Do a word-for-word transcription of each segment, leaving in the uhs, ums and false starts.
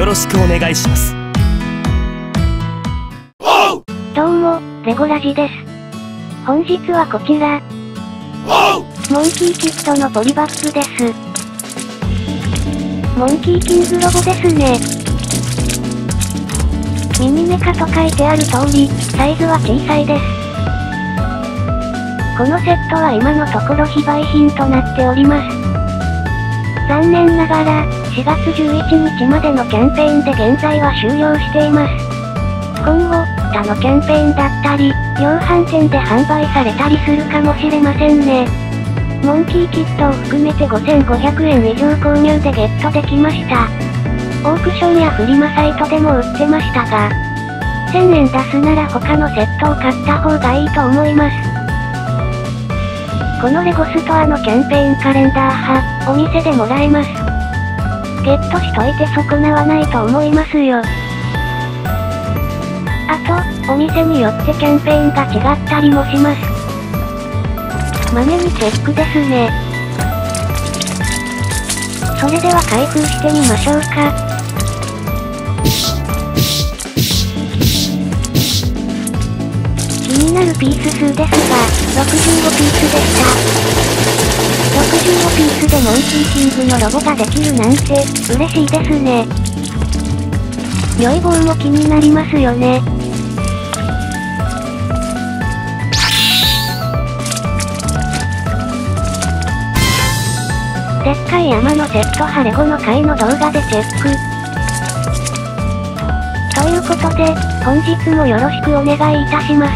よろしくお願いします。 どうも、レゴラジです。本日はこちら。モンキーキッドのポリバッグです。モンキーキングロゴですね。ミニメカと書いてある通り、サイズは小さいです。このセットは今のところ非売品となっております。残念ながら、しがつじゅういちにちまでのキャンペーンで現在は終了しています。今後、他のキャンペーンだったり、量販店で販売されたりするかもしれませんね。モンキーキットを含めてごせんごひゃくえん以上購入でゲットできました。オークションやフリマサイトでも売ってましたが、せんえん出すなら他のセットを買った方がいいと思います。このレゴストアのキャンペーンカレンダー派、お店でもらえます。ゲットしといて損なわないと思いますよ。あと、お店によってキャンペーンが違ったりもします。マネにチェックですね。それでは開封してみましょうか。気になるピース数ですが、ろくじゅうごピースでした。ろくじゅうごピースでモンキーキングのロゴができるなんて、嬉しいですね。如意棒も気になりますよね。でっかい山のセットはレゴの回の動画でチェック。ということで、本日もよろしくお願いいたします。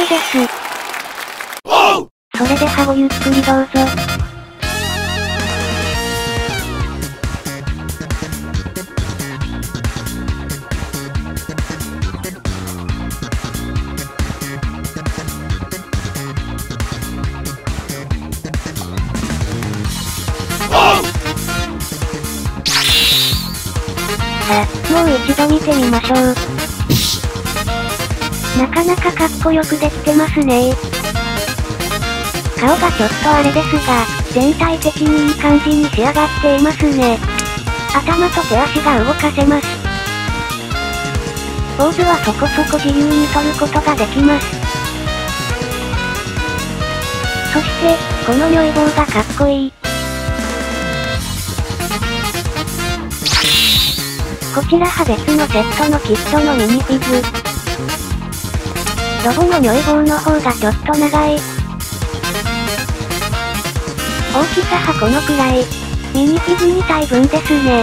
です。それではごゆっくりどうぞ。さあ、もう一度見てみましょう。なかなかかっこよくできてますね。顔がちょっとあれですが、全体的にいい感じに仕上がっていますね。頭と手足が動かせます。ポーズはそこそこ自由に取ることができます。そして、この如意棒がかっこいい。こちらは別のセットのキットのミニフィグ。ロボの如意棒の方がちょっと長い。大きさはこのくらい。ミニフィグにたいぶんですね。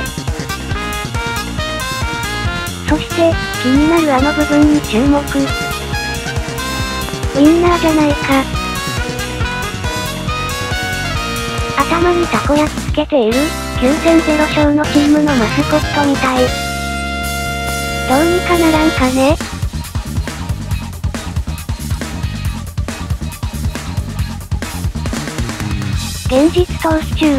そして、気になるあの部分に注目。ウインナーじゃないか。頭にたこ焼きつけている、きゅうせん勝のチームのマスコットみたい。どうにかならんかね。現実逃避中。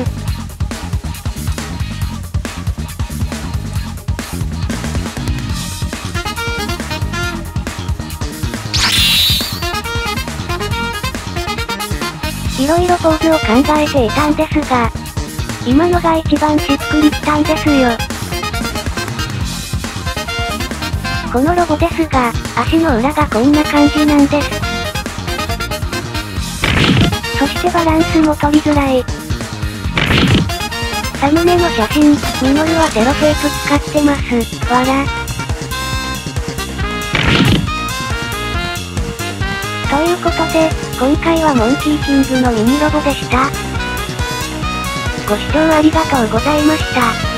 いろいろポーズを考えていたんですが、今のが一番しっくりきたんですよ。このロボですが、足の裏がこんな感じなんです。そしてバランスも取りづらい。サムネの写真、ミノルはセロテープ使ってます。わら。ということで、今回はモンキーキングのミニロボでした。ご視聴ありがとうございました。